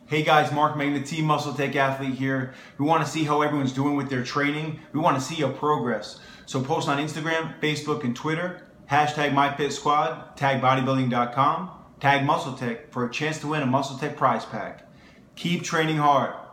Hey guys, Marc Megna, Team MuscleTech athlete here. We want to see how everyone's doing with their training. We want to see your progress. So post on Instagram, Facebook, and Twitter. Hashtag MyFitSquad, tag Bodybuilding.com, tag MuscleTech for a chance to win a MuscleTech prize pack. Keep training hard.